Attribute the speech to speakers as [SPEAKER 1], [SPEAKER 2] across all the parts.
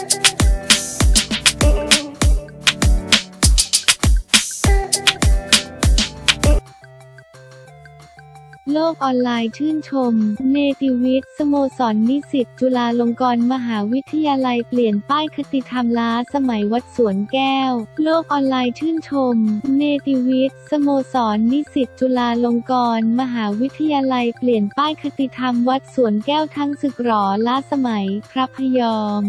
[SPEAKER 1] โลกออนไลน์ชื่นชมเนติวิทย์สโมสรนิสิตจุฬาลงกรณ์มหาวิทยาลัยเปลี่ยนป้ายคติธรรมล้าสมัยวัดสวนแก้วโลกออนไลน์ชื่นชมเนติวิทย์สโมสรนิสิตจุฬาลงกรณ์มหาวิทยาลัยเปลี่ยนป้ายคติธรรมวัดสวนแก้วทั้งศึกหรอล้าสมัยพระพยอม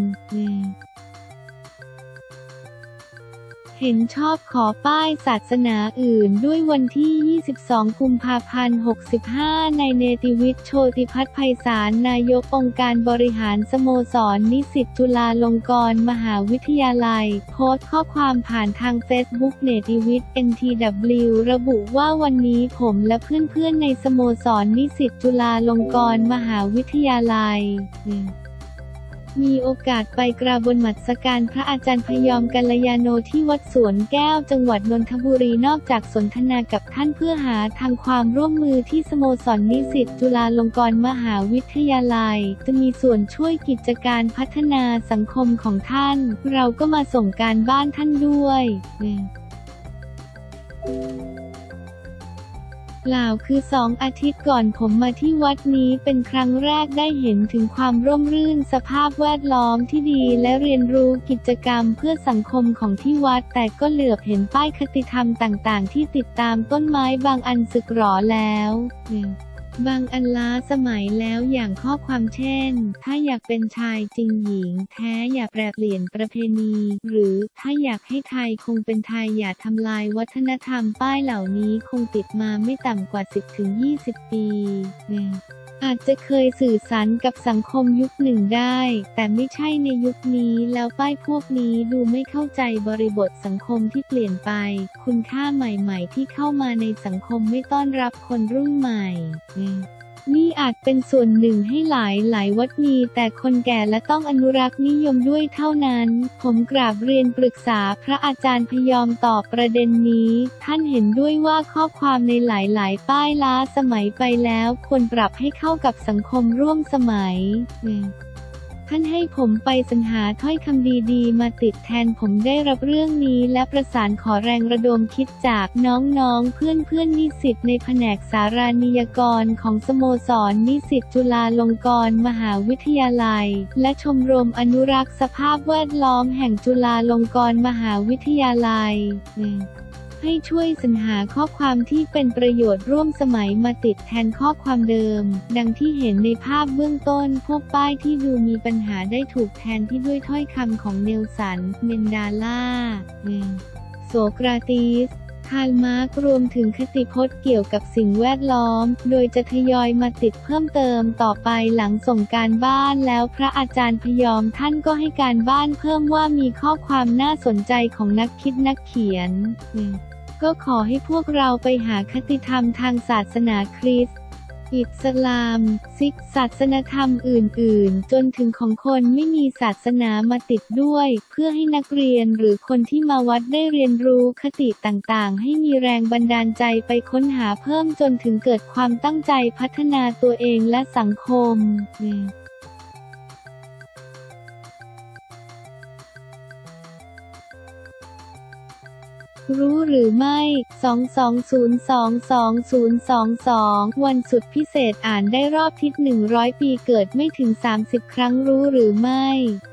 [SPEAKER 1] เห็นชอบขอป้ายศาสนาอื่นด้วยวันที่ 22 กุมภาพันธ์ 65 ในเนติวิทย์ โชติภัทรไพศาลนายกองค์การบริหารสโมสรนิสิตจุฬาลงกรณ์มหาวิทยาลัยโพสต์ข้อความผ่านทางเฟซบุ๊กเนติวิทย์ NTW ระบุว่าวันนี้ผมและเพื่อนๆในสโมสรนิสิตจุฬาลงกรณ์มหาวิทยาลัยมีโอกาสไปกราบนมัสการพระอาจารย์พยอมกัลยาโนที่วัดสวนแก้วจังหวัดนนทบุรีนอกจากสนทนากับท่านเพื่อหาทางความร่วมมือที่สโมสรนิสิตจุฬาลงกรณ์มหาวิทยาลัยจะมีส่วนช่วยกิจการพัฒนาสังคมของท่านเราก็มาส่งการบ้านท่านด้วยกล่าวคือ2 อาทิตย์ก่อนผมมาที่วัดนี้เป็นครั้งแรกได้เห็นถึงความร่มรื่นสภาพแวดล้อมที่ดีและเรียนรู้กิจกรรมเพื่อสังคมของที่วัดแต่ก็เหลือบเห็นป้ายคติธรรมต่างๆที่ติดตามต้นไม้บางอันสึกหรอแล้วบางอันล้าสมัยแล้วอย่างข้อความเช่นถ้าอยากเป็นชายจริงหญิงแท้อย่าแปรเปลี่ยนประเพณีหรือถ้าอยากให้ไทยคงเป็นไทยอย่าทำลายวัฒนธรรมป้ายเหล่านี้คงติดมาไม่ต่ำกว่า 10-20 ปีอาจจะเคยสื่อสารกับสังคมยุคหนึ่งได้แต่ไม่ใช่ในยุคนี้แล้วป้ายพวกนี้ดูไม่เข้าใจบริบทสังคมที่เปลี่ยนไปคุณค่าใหม่ๆที่เข้ามาในสังคมไม่ต้อนรับคนรุ่นใหม่นี่อาจเป็นส่วนหนึ่งให้หลายวัดมีแต่คนแก่และต้องอนุรักษ์นิยมด้วยเท่านั้นผมกราบเรียนปรึกษาพระอาจารย์พยอมตอบประเด็นนี้ท่านเห็นด้วยว่าข้อความในหลายป้ายล้าสมัยไปแล้วควรปรับให้เข้ากับสังคมร่วมสมัยท่านให้ผมไปสรรหาถ้อยคำดีๆมาติดแทนผมได้รับเรื่องนี้และประสานขอแรงระดมคิดจากน้องๆเพื่อนนิสิตในแผนกสารานิยกรของสโมสรนิสิตจุฬาลงกรณ์มหาวิทยาลัยและชมรมอนุรักษ์สภาพแวดล้อมแห่งจุฬาลงกรณ์มหาวิทยาลัยให้ช่วยสรรหาข้อความที่เป็นประโยชน์ร่วมสมัยมาติดแทนข้อความเดิมดังที่เห็นในภาพเบื้องต้นพวกป้ายที่ดูมีปัญหาได้ถูกแทนที่ด้วยถ้อยคำของเนลสัน เมนเดลาโสกราตีส คาร์ล มาร์กรวมถึงคติพจน์เกี่ยวกับสิ่งแวดล้อมโดยจะทยอยมาติดเพิ่มเติมต่อไปหลังส่งการบ้านแล้วพระอาจารย์พยอมท่านก็ให้การบ้านเพิ่มว่ามีข้อความน่าสนใจของนักคิดนักเขียนก็ขอให้พวกเราไปหาคติธรรมทางศาสนาคริสต์อิสลามซิกศาสนธรรมอื่นๆจนถึงของคนไม่มีศาสนามาติดด้วยเพื่อให้นักเรียนหรือคนที่มาวัดได้เรียนรู้คติต่างๆให้มีแรงบันดาลใจไปค้นหาเพิ่มจนถึงเกิดความตั้งใจพัฒนาตัวเองและสังคมรู้หรือไม่ 22022022 วันสุดพิเศษอ่านได้รอบทิศ100 ปีเกิดไม่ถึง30 ครั้งรู้หรือไม่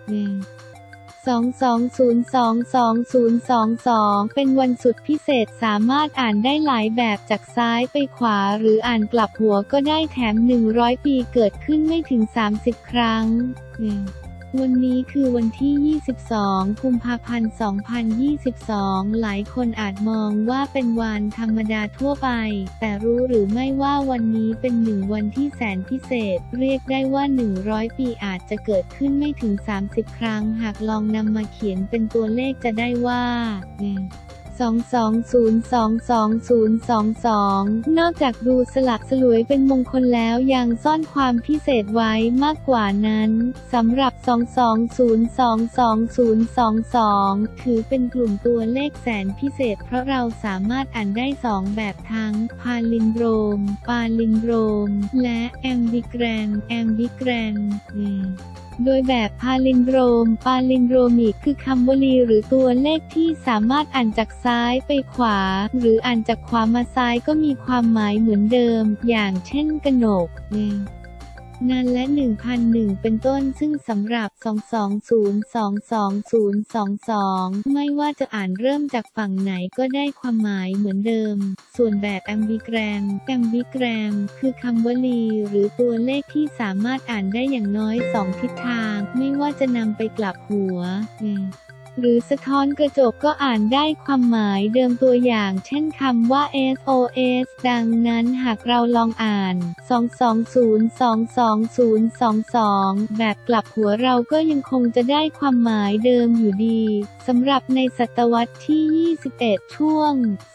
[SPEAKER 1] 22022022 เป็นวันสุดพิเศษสามารถอ่านได้หลายแบบจากซ้ายไปขวาหรืออ่านกลับหัวก็ได้แถม100 ปีเกิดขึ้นไม่ถึง30 ครั้งวันนี้คือวันที่ 22 กุมภาพันธ์ 2022 หลายคนอาจมองว่าเป็นวันธรรมดาทั่วไปแต่รู้หรือไม่ว่าวันนี้เป็นวันที่แสนพิเศษเรียกได้ว่า100 ปีอาจจะเกิดขึ้นไม่ถึง30 ครั้งหากลองนำมาเขียนเป็นตัวเลขจะได้ว่า22022022 นอกจากดูสลักสลวยเป็นมงคลแล้วยังซ่อนความพิเศษไว้มากกว่านั้นสำหรับ22022022 ถือเป็นกลุ่มตัวเลขแสนพิเศษเพราะเราสามารถอ่านได้2แบบทั้งพาลินโดรมและแอมบิแกรนโดยแบบพาลินโดรมปาลินโดรมิกคือคำวลีหรือตัวเลขที่สามารถอ่านจากซ้ายไปขวาหรืออ่านจากขวามาซ้ายก็มีความหมายเหมือนเดิมอย่างเช่นกนกนันและ 1001 เป็นต้นซึ่งสำหรับ 2202222 ไม่ว่าจะอ่านเริ่มจากฝั่งไหนก็ได้ความหมายเหมือนเดิมส่วนแบบแอมบิแกรมคือคำวลีหรือตัวเลขที่สามารถอ่านได้อย่างน้อย2ทิศทางไม่ว่าจะนำไปกลับหัวหรือสะท้อนกระจกก็อ่านได้ความหมายเดิมตัวอย่างเช่นคำว่า SOS ดังนั้นหากเราลองอ่าน 2202222 แบบกลับหัวเราก็ยังคงจะได้ความหมายเดิมอยู่ดีสำหรับในศตวรรษที่ 21 ช่วง ศ.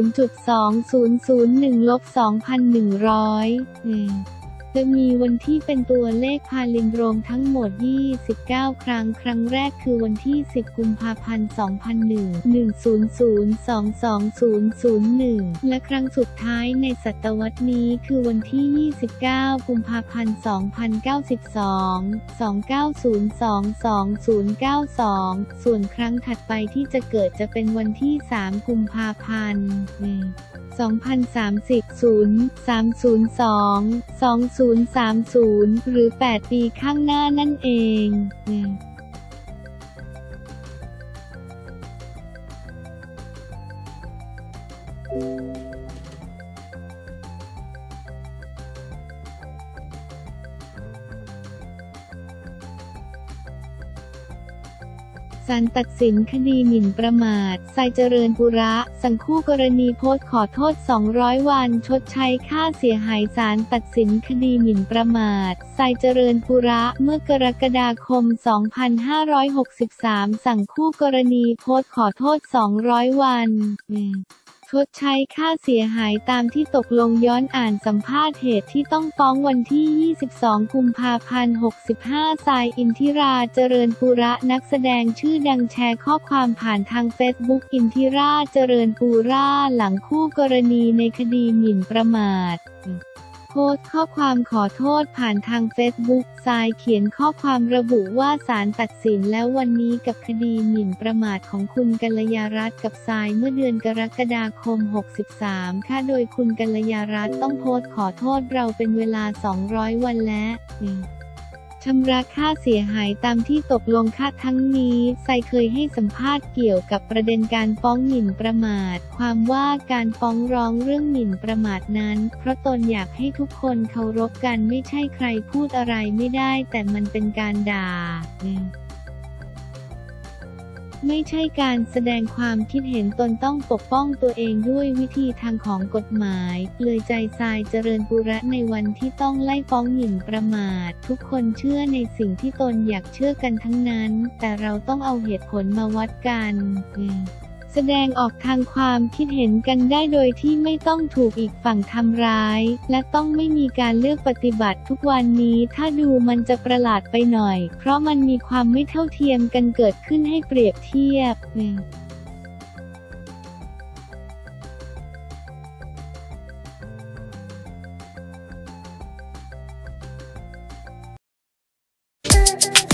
[SPEAKER 1] 0.2001-2100 จะมีวันที่เป็นตัวเลขพาลินโดรมทั้งหมด 29 ครั้งครั้งแรกคือวันที่ 10 กุมภาพันธ์ 2001 100220001 และครั้งสุดท้ายในศตวรรษนี้คือวันที่ 29 กุมภาพันธ์ 2092 2902092 ส่วนครั้งถัดไปที่จะเกิดจะเป็นวันที่ 3 กุมภาพันธ์ 2030 0302 2030 หรือ 8 ปีข้างหน้านั่นเองศาลตัดสินคดีหมิ่นประมาททรายเจริญปุระสั่งคู่กรณีโพสต์ขอโทษ200 วันชดใช้ค่าเสียหายศาลตัดสินคดีหมิ่นประมาททรายเจริญปุระเมื่อกรกฎาคม 2563 สั่งคู่กรณีโพสต์ขอโทษ200 วันชดใช้ค่าเสียหายตามที่ตกลงย้อนอ่านสัมภาษณ์เหตุที่ต้องฟ้องวันที่ 22 กุมภาพันธ์ 65 ทรายอินทิราเจริญปุระนักแสดงชื่อดังแชร์ข้อความผ่านทางเฟซบุ๊กอินทิราเจริญปุระหลังคู่กรณีในคดีหมิ่นประมาทโพสต์ข้อความขอโทษผ่านทางเฟซบุ๊กทรายเขียนข้อความระบุว่าศาลตัดสินแล้ววันนี้กับคดีหมิ่นประมาทของคุณกัลยารัตน์กับทรายเมื่อเดือนกรกฎาคม 63 ค่ะโดยคุณกัลยารัตน์ต้องโพสต์ขอโทษเราเป็นเวลา 200 วันและชำระค่าเสียหายตามที่ตกลงค่ะทั้งนี้ทรายเคยให้สัมภาษณ์เกี่ยวกับประเด็นการฟ้องหมิ่นประมาทความว่าการฟ้องร้องเรื่องหมิ่นประมาทนั้นเพราะตนอยากให้ทุกคนเคารพกันไม่ใช่ใครพูดอะไรไม่ได้แต่มันเป็นการด่าไม่ใช่การแสดงความคิดเห็นตนต้องปกป้องตัวเองด้วยวิธีทางของกฎหมายเลยใจทรายเจริญปุระในวันที่ต้องไล่ฟ้องหมิ่นประมาททุกคนเชื่อในสิ่งที่ตนอยากเชื่อกันทั้งนั้นแต่เราต้องเอาเหตุผลมาวัดกันแสดงออกทางความคิดเห็นกันได้โดยที่ไม่ต้องถูกอีกฝั่งทำร้ายและต้องไม่มีการเลือกปฏิบัติทุกวันนี้ถ้าดูมันจะประหลาดไปหน่อยเพราะมันมีความไม่เท่าเทียมกันเกิดขึ้นให้เปรียบเทียบ